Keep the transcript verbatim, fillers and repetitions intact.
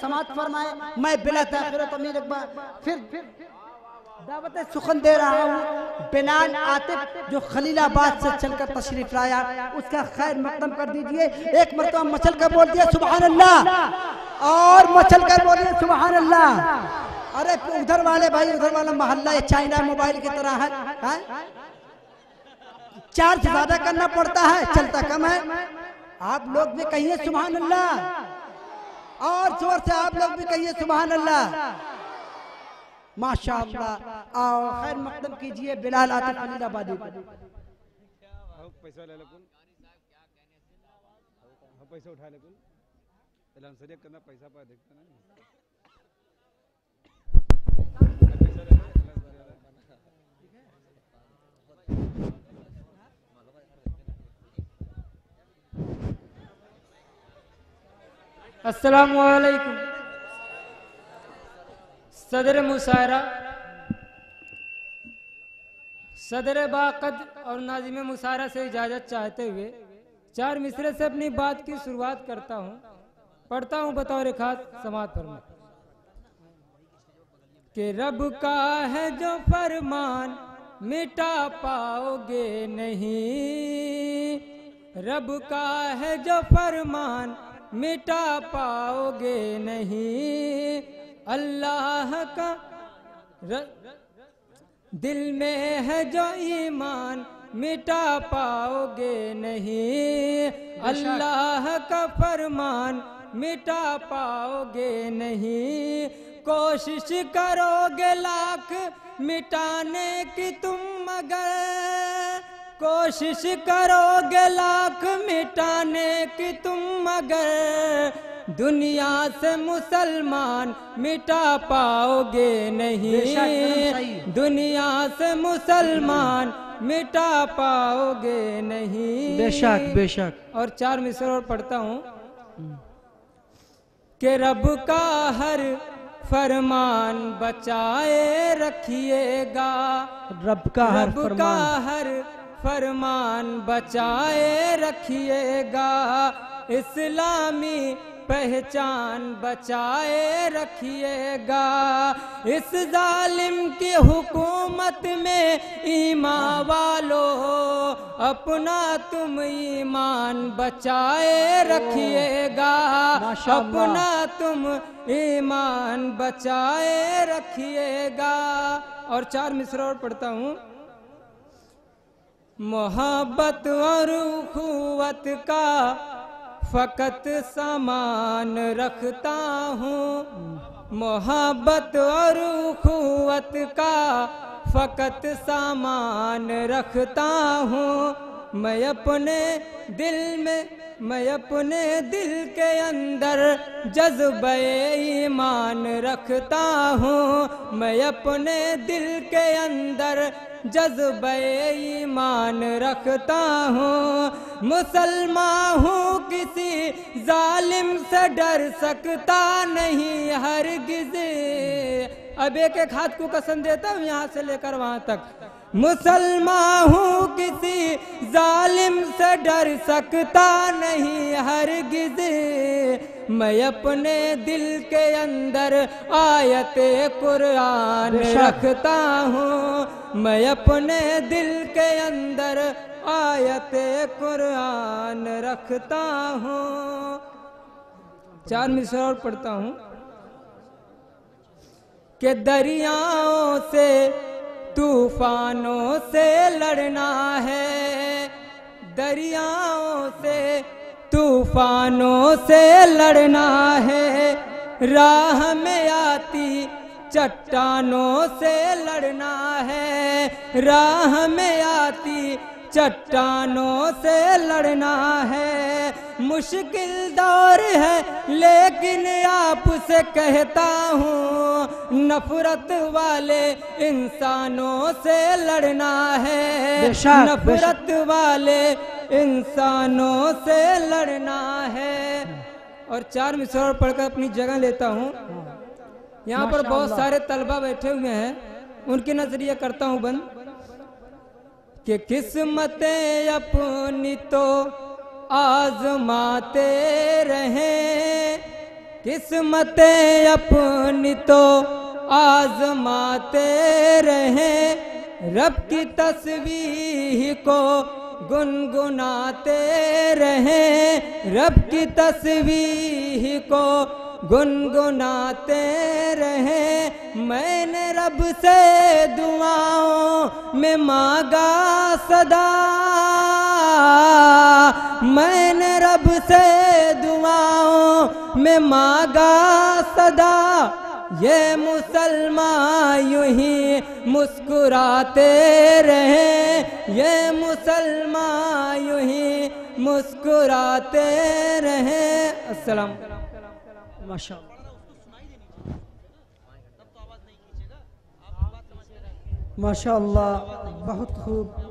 समाप्त फरमाए। मैं बिला ताखिर तमीर एक बार फिर दावत सुखन दे रहा हूँ। बिलाल आतिफ जो खलीलाबाद से चलकर तशरीफ लाया, उसका खैर मकदम कर दीजिए। एक मरतबा मचल कर बोल दिया सुभान अल्लाह, और मचल कर बोलिए सुभान अल्लाह। अरे उधर वाले भाई, उधर वाला मोहल्ला ये चाइना मोबाइल की तरह है, है? चार्ज ज्यादा करना पड़ता है, चलता कम है। आप लोग भी कहिए सुभान अल्लाह, और जोर से आप लोग भी कहिए सुभान अल्लाह। माशाअल्लाह। और खैर मकदम कीजिए बिलाल आतिफ खलीलाबादी को। पैसा ले लो, पैसा उठा ले, ऐलान सरिया करना, पैसा पाए देखते ना। अस्सलामु अलैकुम। सदर मुशायरा, सदर बाक़द और नाज़िम मुशायरा से इजाज़त चाहते हुए चार मिसरे से अपनी बात की शुरुआत करता हूँ। पढ़ता हूँ बतौर खास समात फरमा कि रब का है जो फरमान मिटा पाओगे नहीं, रब का है जो फरमान मिटा पाओगे नहीं। अल्लाह का दिल में है जो ईमान मिटा पाओगे नहीं, अल्लाह का फरमान मिटा पाओगे नहीं। कोशिश करोगे लाख मिटाने की तुम मगर, कोशिश करोगे लाख मिटाने की तुम मगर, दुनिया से मुसलमान मिटा पाओगे नहीं, दुनिया से मुसलमान मिटा पाओगे नहीं। बेशक बेशक। और चार मिसर और पढ़ता हूँ कि रब का हर फरमान बचाए रखिएगा, रब का हर रब का फरमान हर फरमान बचाए रखिएगा, इस्लामी पहचान बचाए रखिएगा। इस जालिम की हुकूमत में ईमान वालों अपना तुम ईमान बचाए रखिएगा, अपना तुम ईमान बचाए रखिएगा। और चार मिसरा और पढ़ता हूँ। मोहब्बत और उखुवत का फकत सामान रखता हूँ, मोहब्बत और उखुवत का फकत सामान रखता हूँ। मैं अपने दिल में, मैं अपने दिल के अंदर जज्बे ईमान रखता हूँ, मैं अपने दिल के अंदर जज्बे ईमान रखता हूँ। मुसलमान हूँ किसी जालिम से डर सकता नहीं हरगिज़। अब एक एक हाथ को कसम देता हूँ यहाँ से लेकर वहाँ तक। मुसलमान हूँ किसी जालिम से डर सकता नहीं हरगिज़। मैं अपने दिल के अंदर आयते कुरान रखता हूँ, मैं अपने दिल के अंदर आयते कुरान रखता हूँ। चार मिसरा और पढ़ता हूँ कि दरियाओं से तूफानों से लड़ना है, दरियाओं से तूफानों से लड़ना है, राह में आती चट्टानों से लड़ना है, राह में आती चट्टानों से लड़ना है। मुश्किल दौर है लेकिन आपसे कहता हूँ, नफरत वाले इंसानों से लड़ना है, नफरत वाले इंसानों से लड़ना है। और चार मिसरा पढ़कर अपनी जगह लेता हूँ। यहाँ पर बहुत सारे तलबा बैठे हुए हैं, उनके नजरिए करता हूँ बंद कि किस्मतें अपनी तो आजमाते रहें, किस्मतें अपनी तो आजमाते रहें, रब की तस्बीह को गुनगुनाते रहें, रब की तस्बीह को गुनगुनाते रहें। मैंने रब से दुआओं में मांगा सदा, मैंने रब से दुआओं में मांगा सदा, ये मुसलमान यूं ही मुस्कुराते रहें, ये मुसलमान यूं ही मुस्कुराते रहें। अस्सलाम। माशाअल्लाह माशाअल्लाह, बहुत खूब।